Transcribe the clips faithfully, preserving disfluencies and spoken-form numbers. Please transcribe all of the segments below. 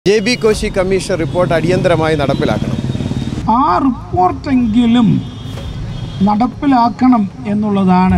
J B Koshy commission report അടിയന്തരമായി നടപ്പിലാക്കണം. ആ റിപ്പോർട്ടെങ്കിലും നടപ്പിലാക്കണം എന്നുള്ളതാണ്.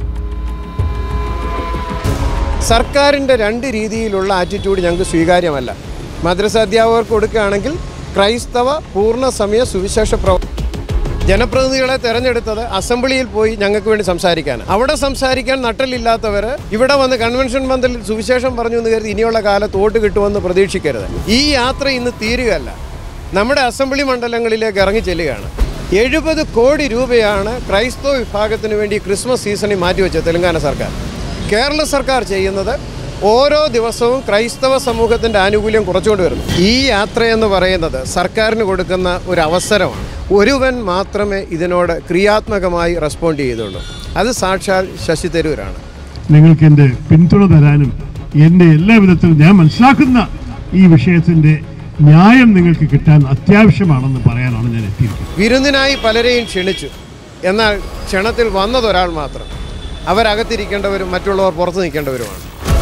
സർക്കാരിൻ്റെ രണ്ട് രീതിയിലുള്ള ആറ്റിറ്റ്യൂഡ് ഞങ്ങൾക്ക് സ്വീകാര്യമല്ല. മദ്രസ അധ്യാപകർക്ക് കൊടുക്കുകയാണെങ്കിൽ ക്രൈസ്തവ പൂർണ്ണസമയ സുവിശേഷ പ്രവ ജനപ്രതിനിധികളെ തിരഞ്ഞെടുത്തത് അസംബ്ലിയിൽ പോയി ഞങ്ങൾക്ക് വേണ്ടി സംസാരിക്കാൻ. അവിടെ സംസാരിക്കാൻ നട്ടലില്ലാത്തവർ ഇവിടെ വന്ന് കൺവെൻഷൻ പന്തലിൽ സുവിശേഷം പറഞ്ഞു എന്ന് കരുതി ഇനിയുള്ള കാലത്ത് വോട്ട് കിട്ടുമെന്ന് പ്രതീക്ഷിക്കരുത്. ഈ യാത്ര ഇന്ന് തീരുകയല്ല, നമ്മുടെ അസംബ്ലി മണ്ഡലങ്ങളിലേക്ക് ഇറങ്ങി ചെല്ലുകയാണ്. എഴുപത് കോടി രൂപയാണ് ക്രൈസ്തവ വിഭാഗത്തിന് വേണ്ടി ക്രിസ്മസ് സീസണിൽ മാറ്റിവെച്ചത് തെലങ്കാന സർക്കാർ. കേരള സർക്കാർ ചെയ്യുന്നത് ഓരോ ദിവസവും ക്രൈസ്തവ സമൂഹത്തിൻ്റെ ആനുകൂല്യം കുറച്ചുകൊണ്ട് വരുന്നു. ഈ യാത്രയെന്ന് പറയുന്നത് സർക്കാരിന് കൊടുക്കുന്ന ഒരു അവസരമാണ്. ഒരുവൻ മാത്രമേ ഇതിനോട് ക്രിയാത്മകമായി റെസ്പോണ്ട് ചെയ്തുള്ളൂ, അത് സാക്ഷാൽ ശശി തരൂരാണ്. നിങ്ങൾക്ക് എൻ്റെ പിന്തുണ തരാനും എൻ്റെ എല്ലാ വിധത്തിലും ഞാൻ മനസ്സിലാക്കുന്ന ഈ വിഷയത്തിൻ്റെ ന്യായം നിങ്ങൾക്ക് കിട്ടാൻ അത്യാവശ്യമാണെന്ന് പറയാനാണ് ഞാൻ എത്തിയിരിക്കുന്നത്. വിരുന്നിനായി പലരെയും ക്ഷണിച്ചു, എന്നാൽ ക്ഷണത്തിൽ വന്നതൊരാൾ മാത്രം. അവരകത്തിരിക്കേണ്ടവരും മറ്റുള്ളവർ പുറത്തു നിൽക്കേണ്ടവരുമാണ്.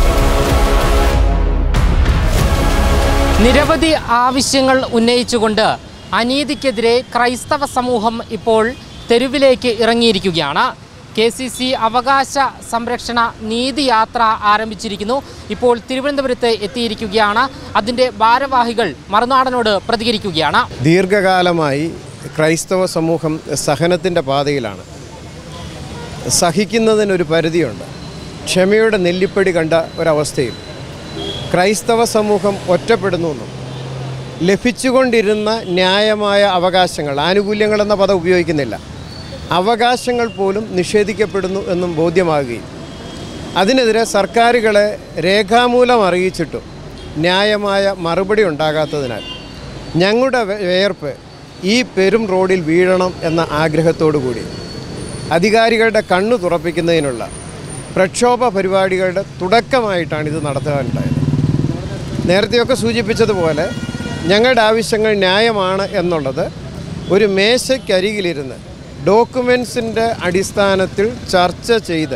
നിരവധി ആവശ്യങ്ങൾ ഉന്നയിച്ചുകൊണ്ട് അനീതിക്കെതിരെ ക്രൈസ്തവ സമൂഹം ഇപ്പോൾ തെരുവിലേക്ക് ഇറങ്ങിയിരിക്കുകയാണ്. കെ സി സി അവകാശ സംരക്ഷണ നീതിയാത്ര ആരംഭിച്ചിരിക്കുന്നു. ഇപ്പോൾ തിരുവനന്തപുരത്ത് എത്തിയിരിക്കുകയാണ്. അതിൻ്റെ ഭാരവാഹികൾ മറുനാടനോട് പ്രതികരിക്കുകയാണ്. ദീർഘകാലമായി ക്രൈസ്തവ സമൂഹം സഹനത്തിൻ്റെ പാതയിലാണ്. സഹിക്കുന്നതിനൊരു പരിധിയുണ്ട്. ക്ഷമയുടെ നെല്ലിപ്പടി കണ്ട ഒരവസ്ഥയിൽ ക്രൈസ്തവ സമൂഹം ഒറ്റപ്പെടുന്നു. ലഭിച്ചുകൊണ്ടിരുന്ന ന്യായമായ അവകാശങ്ങൾ, ആനുകൂല്യങ്ങളെന്ന പദം ഉപയോഗിക്കുന്നില്ല, അവകാശങ്ങൾ പോലും നിഷേധിക്കപ്പെടുന്നു എന്നും ബോധ്യമാകുകയും അതിനെതിരെ സർക്കാരുകളെ രേഖാമൂലം അറിയിച്ചിട്ടും ന്യായമായ മറുപടി ഉണ്ടാകാത്തതിനാൽ ഞങ്ങളുടെ വേർപ്പ് ഈ പെരും റോഡിൽ വീഴണം എന്ന ആഗ്രഹത്തോടു കൂടി അധികാരികളുടെ കണ്ണു തുറപ്പിക്കുന്നതിനുള്ള പ്രക്ഷോഭ പരിപാടികളുടെ തുടക്കമായിട്ടാണ് ഇത് നടത്താനുണ്ടായത്. നേരത്തെയൊക്കെ സൂചിപ്പിച്ചതുപോലെ ഞങ്ങളുടെ ആവശ്യങ്ങൾ ന്യായമാണ് എന്നുള്ളത് ഒരു മേശയ്ക്കരികിലിരുന്ന് ഡോക്യുമെൻസിൻ്റെ അടിസ്ഥാനത്തിൽ ചർച്ച ചെയ്ത്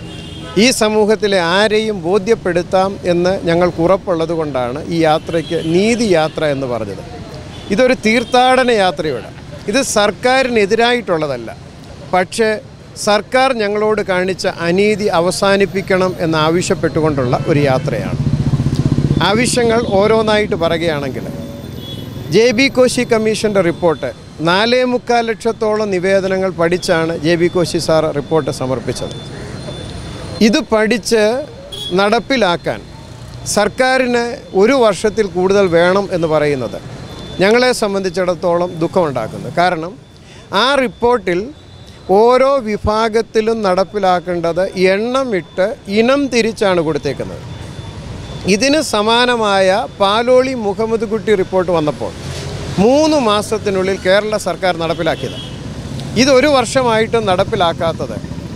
ഈ സമൂഹത്തിലെ ആരെയും ബോധ്യപ്പെടുത്താം എന്ന് ഞങ്ങൾക്ക് ഉറപ്പുള്ളത് കൊണ്ടാണ് ഈ യാത്രയ്ക്ക് നീതിയാത്ര എന്ന് പറഞ്ഞത്. ഇതൊരു തീർത്ഥാടന യാത്രയാണ്. ഇത് സർക്കാരിനെതിരായിട്ടുള്ളതല്ല, പക്ഷേ സർക്കാർ ഞങ്ങളോട് കാണിച്ച അനീതി അവസാനിപ്പിക്കണം എന്നാവശ്യപ്പെട്ടുകൊണ്ടുള്ള ഒരു യാത്രയാണ്. ആവശ്യങ്ങൾ ഓരോന്നായിട്ട് പറയുകയാണെങ്കിൽ, ജെ ബി കോശി കമ്മീഷൻ്റെ റിപ്പോർട്ട് നാലേ മുക്കാൽ ലക്ഷത്തോളം നിവേദനങ്ങൾ പഠിച്ചാണ് J B Koshy sir report സമർപ്പിച്ചത്. ഇത് പഠിച്ച് നടപ്പിലാക്കാൻ സർക്കാരിന് ഒരു വർഷത്തിൽ കൂടുതൽ വേണം എന്ന് പറയുന്നത് ഞങ്ങളെ സംബന്ധിച്ചിടത്തോളം ദുഃഖമുണ്ടാക്കുന്നു. കാരണം ആ റിപ്പോർട്ടിൽ ഓരോ വിഭാഗത്തിലും നടപ്പിലാക്കേണ്ടത് എണ്ണമിട്ട് ഇനം തിരിച്ചാണ് കൊടുത്തേക്കുന്നത്. ഇതിന് സമാനമായ പാലോളി മുഹമ്മദ് കുട്ടി റിപ്പോർട്ട് വന്നപ്പോൾ മൂന്ന് മാസത്തിനുള്ളിൽ കേരള സർക്കാർ നടപ്പിലാക്കിയത്. ഇതൊരു വർഷമായിട്ടും നടപ്പിലാക്കാത്തത്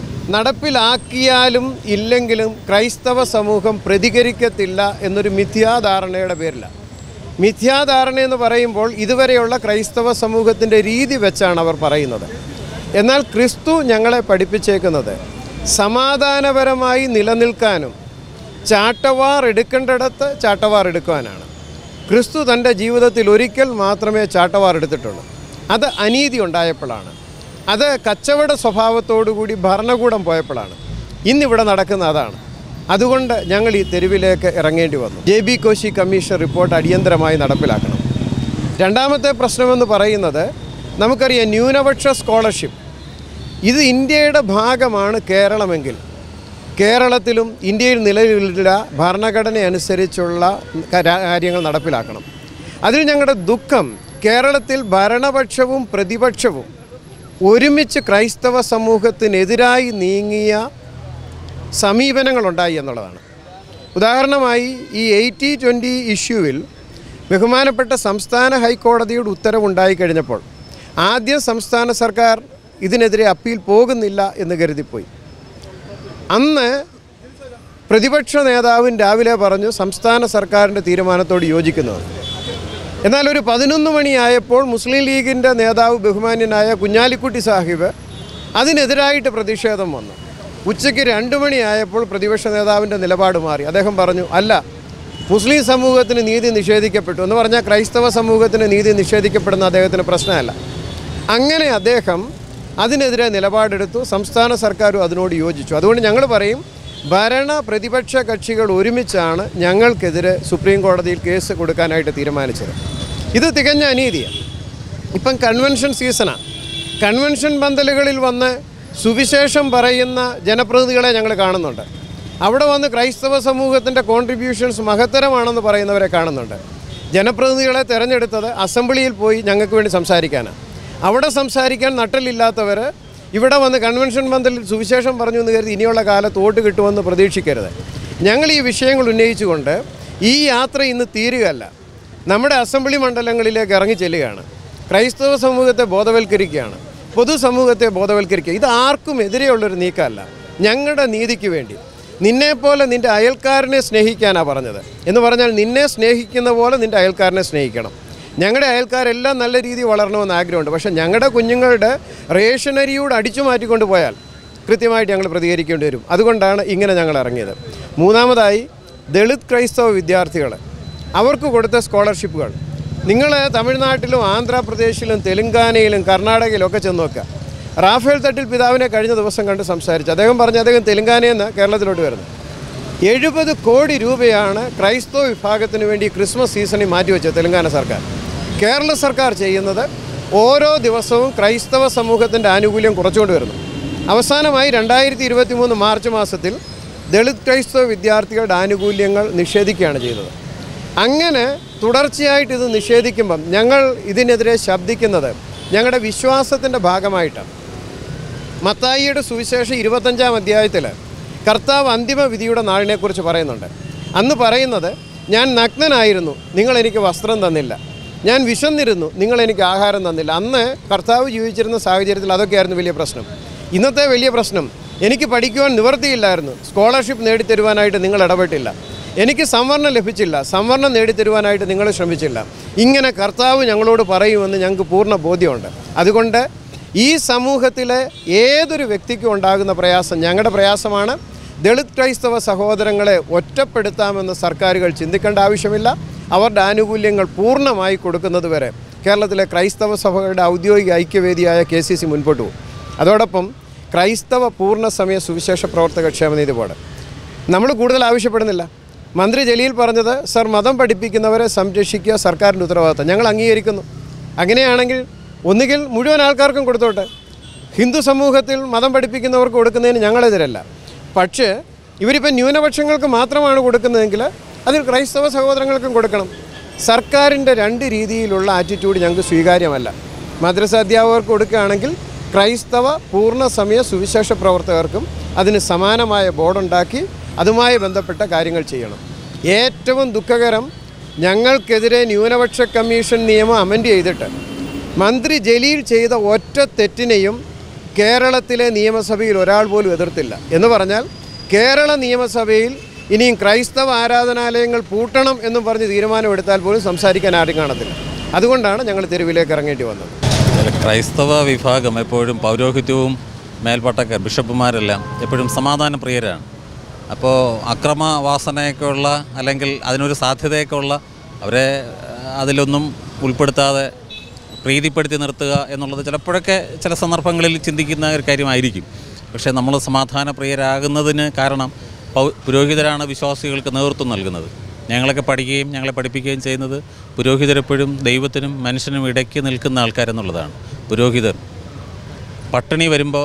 നടപ്പിലാക്കിയാലും ഇല്ലെങ്കിലും ക്രൈസ്തവ സമൂഹം പ്രതികരിക്കത്തില്ല എന്നൊരു മിഥ്യാധാരണയുടെ പേരിലാണ്. മിഥ്യാധാരണയെന്ന് പറയുമ്പോൾ ഇതുവരെയുള്ള ക്രൈസ്തവ സമൂഹത്തിൻ്റെ രീതി വെച്ചാണ് അവർ പറയുന്നത്. എന്നാൽ ക്രിസ്തു ഞങ്ങളെ പഠിപ്പിച്ചേക്കുന്നത് സമാധാനപരമായി നിലനിൽക്കാനും ചാട്ടവാർ എടുക്കേണ്ടിടത്ത് ചാട്ടവാർ എടുക്കുവാനാണ്. ക്രിസ്തു തൻ്റെ ജീവിതത്തിൽ ഒരിക്കൽ മാത്രമേ ചാട്ടവാർ എടുത്തിട്ടുള്ളൂ. അത് അനീതി ഉണ്ടായപ്പോഴാണ്, അത് കച്ചവട സ്വഭാവത്തോടുകൂടി ഭരണകൂടം പോയപ്പോഴാണ്. ഇന്നിവിടെ നടക്കുന്ന അതാണ്. അതുകൊണ്ട് ഞങ്ങൾ ഈ തെരുവിലേക്ക് ഇറങ്ങേണ്ടി വന്നു. J B Koshy commission report അടിയന്തരമായി നടപ്പിലാക്കണം. രണ്ടാമത്തെ പ്രശ്നമെന്ന് പറയുന്നത്, നമുക്കറിയാം ന്യൂനപക്ഷ സ്കോളർഷിപ്പ്. ഇത് ഇന്ത്യയുടെ ഭാഗമാണ് കേരളമെങ്കിൽ കേരളത്തിലും ഇന്ത്യയിൽ നിലവിലുള്ള ഭരണഘടന അനുസരിച്ചുള്ള കാര്യങ്ങൾ നടപ്പിലാക്കണം. അതിൽ ഞങ്ങളുടെ ദുഃഖം കേരളത്തിൽ ഭരണപക്ഷവും പ്രതിപക്ഷവും ഒരുമിച്ച് ക്രൈസ്തവ സമൂഹത്തിനെതിരായി നീങ്ങിയ സമീപനങ്ങളുണ്ടായി എന്നുള്ളതാണ്. ഉദാഹരണമായി ഈ എയ്റ്റി ട്വൻ്റി ഇഷ്യൂവിൽ ബഹുമാനപ്പെട്ട സംസ്ഥാന ഹൈക്കോടതിയുടെ ഉത്തരവുണ്ടായി കഴിഞ്ഞപ്പോൾ ആദ്യം സംസ്ഥാന സർക്കാർ ഇതിനെതിരെ അപ്പീൽ പോകുന്നില്ല എന്ന് കരുതിപ്പോയി. അന്ന് പ്രതിപക്ഷ നേതാവും രാവിലെ പറഞ്ഞു സംസ്ഥാന സർക്കാരിൻ്റെ തീരുമാനത്തോട് യോജിക്കുന്നത്. എന്നാൽ ഒരു പതിനൊന്ന് മണിയായപ്പോൾ മുസ്ലിം ലീഗിൻ്റെ നേതാവ് ബഹുമാന്യനായ കുഞ്ഞാലിക്കുട്ടി സാഹിബ് അതിനെതിരായിട്ട് പ്രതിഷേധം വന്നു. ഉച്ചയ്ക്ക് രണ്ട് മണിയായപ്പോൾ പ്രതിപക്ഷ നേതാവിൻ്റെ നിലപാട് മാറി. അദ്ദേഹം പറഞ്ഞു, അല്ല, മുസ്ലിം സമൂഹത്തിന് നീതി നിഷേധിക്കപ്പെട്ടു എന്ന് പറഞ്ഞാൽ ക്രൈസ്തവ സമൂഹത്തിന് നീതി നിഷേധിക്കപ്പെടുന്ന അദ്ദേഹത്തിന് പ്രശ്നമല്ല. അങ്ങനെ അദ്ദേഹം അതിനെതിരെ നിലപാടെടുത്തു. സംസ്ഥാന സർക്കാരും അതിനോട് യോജിച്ചു. അതുകൊണ്ട് ഞങ്ങൾ പറയും, ഭരണ പ്രതിപക്ഷ കക്ഷികൾ ഒരുമിച്ചാണ് ഞങ്ങൾക്കെതിരെ സുപ്രീം കോടതിയിൽ കേസ് കൊടുക്കാനായിട്ട് തീരുമാനിച്ചത്. ഇത് തികഞ്ഞ അനീതിയാണ്. ഇപ്പം കൺവെൻഷൻ സീസണാണ്. കൺവെൻഷൻ പന്തലുകളിൽ വന്ന് സുവിശേഷം പറയുന്ന ജനപ്രതിനിധികളെ ഞങ്ങൾ കാണുന്നുണ്ട്. അവിടെ വന്ന് ക്രൈസ്തവ സമൂഹത്തിൻ്റെ കോൺട്രിബ്യൂഷൻസ് മഹത്തരമാണെന്ന് പറയുന്നവരെ കാണുന്നുണ്ട്. ജനപ്രതിനിധികളെ തിരഞ്ഞെടുത്തത് അസംബ്ലിയിൽ പോയി ഞങ്ങൾക്ക് വേണ്ടി സംസാരിക്കാനാണ്. അവിടെ സംസാരിക്കാൻ നട്ടലില്ലാത്തവർ ഇവിടെ വന്ന് കൺവെൻഷൻ പന്തലിൽ സുവിശേഷം പറഞ്ഞു എന്ന് കരുതി ഇനിയുള്ള കാലത്ത് വോട്ട് കിട്ടുമെന്ന് പ്രതീക്ഷിക്കരുത്. ഞങ്ങൾ ഈ വിഷയങ്ങൾ ഉന്നയിച്ചുകൊണ്ട് ഈ യാത്ര ഇന്ന് തീരുകയല്ല, നമ്മുടെ അസംബ്ലി മണ്ഡലങ്ങളിലേക്ക് ഇറങ്ങി ചെല്ലുകയാണ്. ക്രൈസ്തവ സമൂഹത്തെ ബോധവൽക്കരിക്കുകയാണ്, പൊതുസമൂഹത്തെ ബോധവൽക്കരിക്കുക. ഇത് ആർക്കും എതിരെയുള്ളൊരു നീക്കമല്ല. ഞങ്ങളുടെ നീതിക്ക് വേണ്ടി നിന്നെപ്പോലെ നിൻ്റെ അയൽക്കാരനെ സ്നേഹിക്കാനാണ് പറഞ്ഞത്. എന്ന് പറഞ്ഞാൽ നിന്നെ സ്നേഹിക്കുന്ന പോലെ നിൻ്റെ അയൽക്കാരനെ സ്നേഹിക്കണം. ഞങ്ങളുടെ അയൽക്കാരെല്ലാം നല്ല രീതിയിൽ വളരണമെന്ന് ആഗ്രഹമുണ്ട്. പക്ഷേ ഞങ്ങളുടെ കുഞ്ഞുങ്ങളുടെ റേഷനരിയോട് അടിച്ചു മാറ്റിക്കൊണ്ട് പോയാൽ കൃത്യമായിട്ട് ഞങ്ങൾ പ്രതികരിക്കേണ്ടി വരും. അതുകൊണ്ടാണ് ഇങ്ങനെ ഞങ്ങൾ ഇറങ്ങിയത്. മൂന്നാമതായി, ദളിത് ക്രൈസ്തവ വിദ്യാർത്ഥികൾ അവർക്ക് കൊടുത്ത സ്കോളർഷിപ്പുകൾ നിങ്ങൾ തമിഴ്നാട്ടിലും ആന്ധ്രാപ്രദേശിലും തെലുങ്കാനയിലും കർണാടകയിലും ഒക്കെ ചെന്ന് നോക്കുക. റാഫേൽ തട്ടിൽ പിതാവിനെ കഴിഞ്ഞ ദിവസം കണ്ട് സംസാരിച്ചു. അദ്ദേഹം പറഞ്ഞു അദ്ദേഹം തെലുങ്കാനയിൽ നിന്ന് കേരളത്തിലോട്ട് വരുന്നു. എഴുപത് കോടി രൂപയാണ് ക്രൈസ്തവ വിഭാഗത്തിന് വേണ്ടി ക്രിസ്മസ് സീസണിൽ മാറ്റിവെച്ചത് തെലുങ്കാന സർക്കാർ. കേരള സർക്കാർ ചെയ്യുന്നത് ഓരോ ദിവസവും ക്രൈസ്തവ സമൂഹത്തിൻ്റെ ആനുകൂല്യം കുറച്ചുകൊണ്ട് വരുന്നു. അവസാനമായി രണ്ടായിരത്തി ഇരുപത്തി മൂന്ന് മാർച്ച് മാസത്തിൽ ദളിത് ക്രൈസ്തവ വിദ്യാർത്ഥികളുടെ ആനുകൂല്യങ്ങൾ നിഷേധിക്കുകയാണ് ചെയ്തത്. അങ്ങനെ തുടർച്ചയായിട്ട് ഇത് നിഷേധിക്കുമ്പം ഞങ്ങൾ ഇതിനെതിരെ ശബ്ദിക്കുന്നത് ഞങ്ങളുടെ വിശ്വാസത്തിൻ്റെ ഭാഗമായിട്ടാണ്. മത്തായിയുടെ സുവിശേഷം ഇരുപത്തഞ്ചാം അധ്യായത്തിൽ കർത്താവ് അന്തിമ വിധിയുടെ നാളിനെക്കുറിച്ച് പറയുന്നുണ്ട്. അന്ന് പറയുന്നത്, ഞാൻ നഗ്നനായിരുന്നു, നിങ്ങളെനിക്ക് വസ്ത്രം തന്നില്ല, ഞാൻ വിശന്നിരുന്നു, നിങ്ങളെനിക്ക് ആഹാരം തന്നില്ല. അന്ന് കർത്താവ് ജീവിച്ചിരുന്ന സാഹചര്യത്തിൽ അതൊക്കെയായിരുന്നു വലിയ പ്രശ്നം. ഇന്നത്തെ വലിയ പ്രശ്നം, എനിക്ക് പഠിക്കുവാൻ നിവൃത്തിയില്ലായിരുന്നു, സ്കോളർഷിപ്പ് നേടിത്തരുവാനായിട്ട് നിങ്ങൾ ഇടപെട്ടില്ല, എനിക്ക് സംവരണം ലഭിച്ചില്ല, സംവരണം നേടിത്തരുവാനായിട്ട് നിങ്ങൾ ശ്രമിച്ചില്ല. ഇങ്ങനെ കർത്താവ് ഞങ്ങളോട് പറയുമെന്ന് ഞങ്ങൾക്ക് പൂർണ്ണ ബോധ്യമുണ്ട്. അതുകൊണ്ട് ഈ സമൂഹത്തിലെ ഏതൊരു വ്യക്തിക്കും ഉണ്ടാകുന്ന പ്രയാസം ഞങ്ങളുടെ പ്രയാസമാണ്. ദളിത് ക്രൈസ്തവ സഹോദരങ്ങളെ ഒറ്റപ്പെടുത്താമെന്ന് സർക്കാരുകൾ ചിന്തിക്കേണ്ട ആവശ്യമില്ല. അവരുടെ ആനുകൂല്യങ്ങൾ പൂർണ്ണമായി കൊടുക്കുന്നത് വരെ കേരളത്തിലെ ക്രൈസ്തവ സഭകളുടെ ഔദ്യോഗിക ഐക്യവേദിയായ കെ സി സി മുൻപോട്ട് പോകും. അതോടൊപ്പം ക്രൈസ്തവ പൂർണ്ണസമയ സുവിശേഷ പ്രവർത്തക ക്ഷേമനിധി ബോർഡ് നമ്മൾ കൂടുതൽ ആവശ്യപ്പെടുന്നില്ല. മന്ത്രി ജലീൽ പറഞ്ഞത്, സർ മതം പഠിപ്പിക്കുന്നവരെ സംരക്ഷിക്കുക സർക്കാരിൻ്റെ ഉത്തരവാദിത്തം. ഞങ്ങൾ അംഗീകരിക്കുന്നു. അങ്ങനെയാണെങ്കിൽ ഒന്നുകിൽ മുഴുവൻ ആൾക്കാർക്കും കൊടുത്തോട്ടെ. ഹിന്ദു സമൂഹത്തിൽ മതം പഠിപ്പിക്കുന്നവർക്ക് കൊടുക്കുന്നതിന് ഞങ്ങളെതിരല്ല. പക്ഷേ ഇവരിപ്പോൾ ന്യൂനപക്ഷങ്ങൾക്ക് മാത്രമാണ് കൊടുക്കുന്നതെങ്കിൽ അതിൽ ക്രൈസ്തവ സഹോദരങ്ങൾക്കും കൊടുക്കണം. സർക്കാരിൻ്റെ രണ്ട് രീതിയിലുള്ള ആറ്റിറ്റ്യൂഡ് ഞങ്ങൾക്ക് സ്വീകാര്യമല്ല. മദ്രസ അധ്യാപകർക്ക് കൊടുക്കുകയാണെങ്കിൽ ക്രൈസ്തവ പൂർണ്ണസമയ സുവിശേഷ പ്രവർത്തകർക്കും അതിന് സമാനമായ ബോർഡുണ്ടാക്കി അതുമായി ബന്ധപ്പെട്ട കാര്യങ്ങൾ ചെയ്യണം. ഏറ്റവും ദുഃഖകരം, ഞങ്ങൾക്കെതിരെ ന്യൂനപക്ഷ കമ്മീഷൻ നിയമം അമെൻഡ് ചെയ്തിട്ട് മന്ത്രി ജലീൽ ചെയ്ത ഒറ്റ തെറ്റിനെയും കേരളത്തിലെ നിയമസഭയിൽ ഒരാൾ പോലും എതിർത്തില്ല. എന്ന് പറഞ്ഞാൽ കേരള നിയമസഭയിൽ ഇനിയും ക്രൈസ്തവ ആരാധനാലയങ്ങൾ പൂട്ടണം എന്നും പറഞ്ഞ് തീരുമാനമെടുത്താൽ പോലും സംസാരിക്കാൻ ആരും കാണത്തില്ല. അതുകൊണ്ടാണ് ഞങ്ങൾ തെരുവിലേക്ക് ഇറങ്ങേണ്ടി വന്നത്. ക്രൈസ്തവ വിഭാഗം എപ്പോഴും പൗരോഹിത്യവും മേൽപ്പട്ടക്കാർ ബിഷപ്പുമാരെല്ലാം എപ്പോഴും സമാധാനപ്രിയരാണ്. അപ്പോൾ അക്രമവാസനയൊക്കെ ഉള്ള അല്ലെങ്കിൽ അതിനൊരു സാധ്യതയൊക്കെ ഉള്ള അവരെ അതിലൊന്നും ഉൾപ്പെടുത്താതെ പ്രീതിപ്പെടുത്തി നിർത്തുക എന്നുള്ളത് ചിലപ്പോഴൊക്കെ ചില സന്ദർഭങ്ങളിൽ ചിന്തിക്കുന്ന ഒരു കാര്യമായിരിക്കും. പക്ഷേ നമ്മൾ സമാധാനപ്രിയരാകുന്നതിന് കാരണം പൗ പുരോഹിതരാണ് വിശ്വാസികൾക്ക് നേതൃത്വം നൽകുന്നത്. ഞങ്ങളൊക്കെ പഠിക്കുകയും ഞങ്ങളെ പഠിപ്പിക്കുകയും ചെയ്യുന്നത് പുരോഹിതരെപ്പോഴും ദൈവത്തിനും മനുഷ്യനും ഇടയ്ക്ക് നിൽക്കുന്ന ആൾക്കാരെന്നുള്ളതാണ്. പുരോഹിതർ പട്ടിണി വരുമ്പോൾ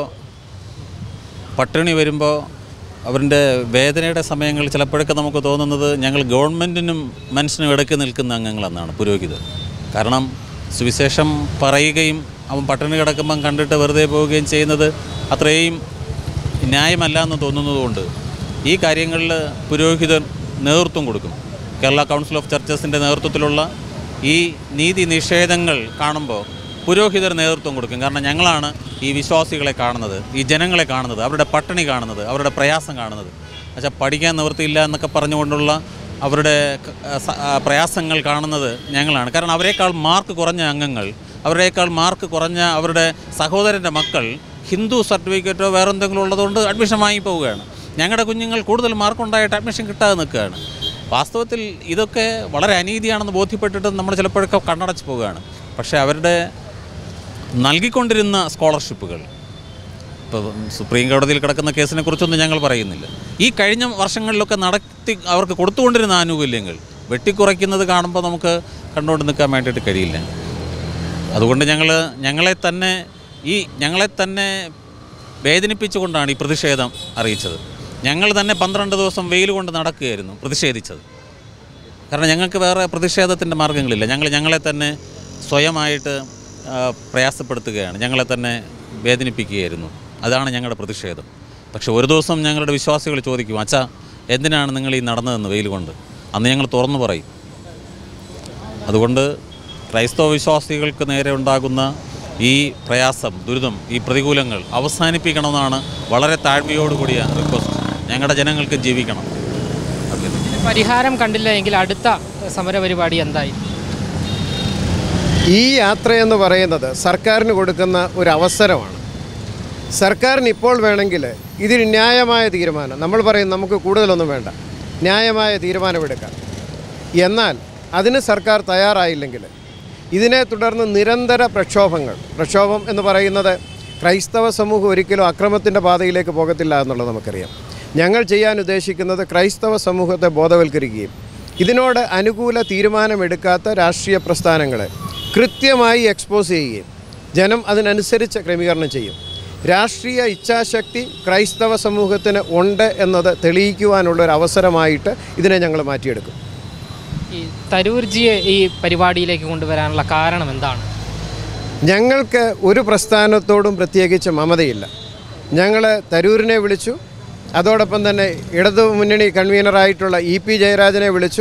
പട്ടിണി വരുമ്പോൾ അവരുടെ വേദനയുടെ സമയങ്ങളിൽ ചിലപ്പോഴൊക്കെ നമുക്ക് തോന്നുന്നത് ഞങ്ങൾ ഗവൺമെൻറ്റിനും മനുഷ്യനും ഇടയ്ക്ക് നിൽക്കുന്ന അംഗങ്ങളെന്നാണ് പുരോഹിതർ. കാരണം സുവിശേഷം പറയുകയും അവൻ പട്ടിണി കിടക്കുമ്പം കണ്ടിട്ട് വെറുതെ പോവുകയും ചെയ്യുന്നത് അത്രയും ന്യായമല്ല എന്ന് തോന്നുന്നതുകൊണ്ട് ഈ കാര്യങ്ങളിൽ പുരോഹിതർ നേതൃത്വം കൊടുക്കും. കേരള കൗൺസിൽ ഓഫ് ചർച്ചസിൻ്റെ നേതൃത്വത്തിലുള്ള ഈ നീതി നിഷേധങ്ങൾ കാണുമ്പോൾ പുരോഹിതർ നേതൃത്വം കൊടുക്കും. കാരണം ഞങ്ങളാണ് ഈ വിശ്വാസികളെ കാണുന്നത്, ഈ ജനങ്ങളെ കാണുന്നത്, അവരുടെ പട്ടിണി കാണുന്നത്, അവരുടെ പ്രയാസം കാണുന്നത്. പക്ഷേ പഠിക്കാൻ നിവൃത്തിയില്ല എന്നൊക്കെ പറഞ്ഞുകൊണ്ടുള്ള അവരുടെ പ്രയാസങ്ങൾ കാണുന്നത് ഞങ്ങളാണ്. കാരണം അവരെക്കാൾ മാർക്ക് കുറഞ്ഞ അംഗങ്ങൾ, അവരേക്കാൾ മാർക്ക് കുറഞ്ഞ അവരുടെ സഹോദരൻ്റെ മക്കൾ ഹിന്ദു സർട്ടിഫിക്കറ്റോ വേറെന്തെങ്കിലും ഉള്ളതുകൊണ്ട് അഡ്മിഷൻ വാങ്ങി പോവുകയാണ്. ഞങ്ങളുടെ കുഞ്ഞുങ്ങൾ കൂടുതൽ മാർക്കുണ്ടായിട്ട് അഡ്മിഷൻ കിട്ടാതെ നിൽക്കുകയാണ്. വാസ്തവത്തിൽ ഇതൊക്കെ വളരെ അനീതിയാണെന്ന് ബോധ്യപ്പെട്ടിട്ട് നമ്മൾ ചിലപ്പോഴൊക്കെ കണ്ണടച്ച് പോവുകയാണ്. പക്ഷേ അവരുടെ നൽകിക്കൊണ്ടിരുന്ന സ്കോളർഷിപ്പുകൾ, ഇപ്പോൾ സുപ്രീം കോടതിയിൽ കിടക്കുന്ന കേസിനെ കുറിച്ചൊന്നും ഞങ്ങൾ പറയുന്നില്ല. ഈ കഴിഞ്ഞ വർഷങ്ങളിലൊക്കെ നടത്തി അവർക്ക് കൊടുത്തുകൊണ്ടിരുന്ന ആനുകൂല്യങ്ങൾ വെട്ടിക്കുറയ്ക്കുന്നത് കാണുമ്പോൾ നമുക്ക് കണ്ടുകൊണ്ട് നിൽക്കാൻ വേണ്ടിയിട്ട് കഴിയില്ല. അതുകൊണ്ട് ഞങ്ങൾ ഞങ്ങളെ തന്നെ ഈ ഞങ്ങളെ തന്നെ വേദനിപ്പിച്ചുകൊണ്ടാണ് ഈ പ്രതിഷേധം അറിയിച്ചത്. ഞങ്ങൾ തന്നെ പന്ത്രണ്ട് ദിവസം വെയിൽ കൊണ്ട് നടക്കുകയായിരുന്നു പ്രതിഷേധിച്ചത്. കാരണം ഞങ്ങൾക്ക് വേറെ പ്രതിഷേധത്തിൻ്റെ മാർഗ്ഗങ്ങളില്ല. ഞങ്ങൾ ഞങ്ങളെ തന്നെ സ്വയമായിട്ട് പ്രയാസപ്പെടുത്തുകയാണ്, ഞങ്ങളെ തന്നെ വേദനിപ്പിക്കുകയായിരുന്നു. അതാണ് ഞങ്ങളുടെ പ്രതിഷേധം. പക്ഷെ ഒരു ദിവസം ഞങ്ങളുടെ വിശ്വാസികൾ ചോദിക്കും, അച്ഛാ എന്തിനാണ് നിങ്ങൾ ഈ നടന്നതെന്ന് വെയിൽ കൊണ്ട്? അന്ന് ഞങ്ങൾ തുറന്നു പറയും. അതുകൊണ്ട് ക്രൈസ്തവ വിശ്വാസികൾക്ക് നേരെ ഉണ്ടാകുന്ന ഈ പ്രയാസം, ദുരിതം, ഈ പ്രതികൂലങ്ങൾ അവസാനിപ്പിക്കണമെന്നാണ് വളരെ താഴ്മയോടുകൂടിയ റിക്വസ്റ്റ്. ഞങ്ങളുടെ ജനങ്ങൾക്ക് ജീവിക്കണം. പരിഹാരം കണ്ടില്ല എങ്കിൽ അടുത്ത സമരപരിപാടി എന്തായി? ഈ യാത്രയെന്ന് പറയുന്നത് സർക്കാരിന് കൊടുക്കുന്ന ഒരു അവസരമാണ്. സർക്കാരിന് ഇപ്പോൾ വേണമെങ്കിൽ ഇതിൽ ന്യായമായ തീരുമാനം, നമ്മൾ പറയും നമുക്ക് കൂടുതലൊന്നും വേണ്ട, ന്യായമായ തീരുമാനമെടുക്കാം. എന്നാൽ അതിന് സർക്കാർ തയ്യാറായില്ലെങ്കിൽ ഇതിനെ തുടർന്ന് നിരന്തര പ്രക്ഷോഭങ്ങൾ, പ്രക്ഷോഭം എന്ന് പറയുന്നത് ക്രൈസ്തവ സമൂഹം ഒരിക്കലും അക്രമത്തിൻ്റെ പാതയിലേക്ക് പോകത്തില്ല എന്നുള്ളത് നമുക്കറിയാം. ഞങ്ങൾ ചെയ്യാൻ ഉദ്ദേശിക്കുന്നത് ക്രൈസ്തവ സമൂഹത്തെ ബോധവൽക്കരിക്കുകയും ഇതിനോട് അനുകൂല തീരുമാനമെടുക്കാത്ത രാഷ്ട്രീയ പ്രസ്ഥാനങ്ങളെ കൃത്യമായി എക്സ്പോസ് ചെയ്യുകയും ജനം അതിനനുസരിച്ച് ക്രമീകരണം ചെയ്യും. രാഷ്ട്രീയ ഇച്ഛാശക്തി ക്രൈസ്തവ സമൂഹത്തിന് ഉണ്ട് എന്നത് തെളിയിക്കുവാനുള്ളൊരു അവസരമായിട്ട് ഇതിനെ ഞങ്ങൾ മാറ്റിയെടുക്കും. ഈ തരൂർജിയെ ഈ പരിപാടിയിലേക്ക് കൊണ്ടുവരാനുള്ള കാരണം എന്താണ്? ഞങ്ങൾക്ക് ഒരു പ്രസ്ഥാനത്തോടും പ്രത്യേകിച്ച് മമതയില്ല. ഞങ്ങൾ തരൂരിനെ വിളിച്ചു, അതോടൊപ്പം തന്നെ ഇടതു മുന്നണി കൺവീനറായിട്ടുള്ള ഇ പി ജയരാജനെ വിളിച്ചു,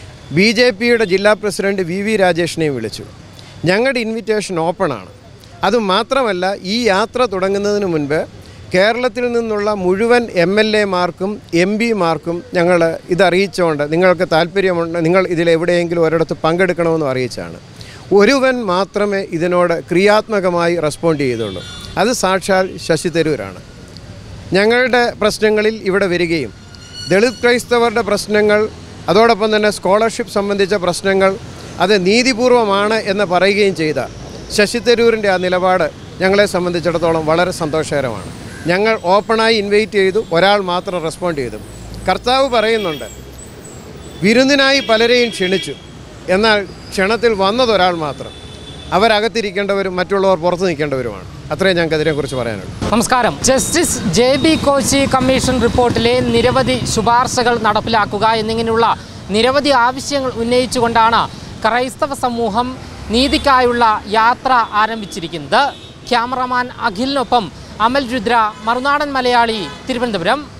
ബി ജെ പിയുടെ ജില്ലാ പ്രസിഡന്റ് വി വി രാജേഷിനെയും വിളിച്ചു. ഞങ്ങളുടെ ഇൻവിറ്റേഷൻ ഓപ്പണാണ്. അതുമാത്രമല്ല, ഈ യാത്ര തുടങ്ങുന്നതിന് മുൻപ് കേരളത്തിൽ നിന്നുള്ള മുഴുവൻ എം എൽ എമാർക്കും എം പിമാർക്കും ഞങ്ങൾ ഇതറിയിച്ചുകൊണ്ട് നിങ്ങൾക്ക് താല്പര്യമുണ്ട്, നിങ്ങൾ ഇതിലെവിടെയെങ്കിലും ഒരിടത്ത് പങ്കെടുക്കണമെന്ന് അറിയിച്ചാണ്. ഒരുവൻ മാത്രമേ ഇതിനോട് ക്രിയാത്മകമായി റെസ്പോണ്ട് ചെയ്തുള്ളൂ. അത് സാക്ഷാൽ ശശി തരൂരാണ്. ഞങ്ങളുടെ പ്രശ്നങ്ങളിൽ ഇവിടെ വരികയും ദളിത് ക്രൈസ്തവരുടെ പ്രശ്നങ്ങൾ, അതോടൊപ്പം തന്നെ സ്കോളർഷിപ്പ് സംബന്ധിച്ച പ്രശ്നങ്ങൾ അത് നീതിപൂർവമാണ് എന്ന് പറയുകയും ചെയ്ത ശശി തരൂരിൻ്റെ ആ നിലപാട് ഞങ്ങളെ സംബന്ധിച്ചിടത്തോളം വളരെ സന്തോഷകരമാണ്. ഞങ്ങൾ ഓപ്പണായി ഇൻവൈറ്റ് ചെയ്തു, ഒരാൾ മാത്രം റെസ്പോണ്ട് ചെയ്തു. കർത്താവ് പറയുന്നുണ്ട്, വിരുന്നിനായി പലരെയും ക്ഷണിച്ചു, എന്നാൽ ക്ഷണത്തിൽ വന്നതൊരാൾ മാത്രം. അവരകത്തിരിക്കേണ്ടവരും മറ്റുള്ളവർ പുറത്ത് നിൽക്കേണ്ടവരുമാണ്. അത്രയും ഞങ്ങൾക്ക് അതിനെക്കുറിച്ച് പറയാനുള്ളൂ. നമസ്കാരം. Justice J B Koshy commission റിപ്പോർട്ടിലെ നിരവധി ശുപാർശകൾ നടപ്പിലാക്കുക എന്നിങ്ങനെയുള്ള നിരവധി ആവശ്യങ്ങൾ ഉന്നയിച്ചുകൊണ്ടാണ് ക്രൈസ്തവ സമൂഹം നീതിക്കായുള്ള യാത്ര ആരംഭിച്ചിരിക്കുന്നത്. ക്യാമറമാൻ അഖിലിനൊപ്പം അമൽ രുദ്ര, മറുനാടൻ മലയാളി, തിരുവനന്തപുരം.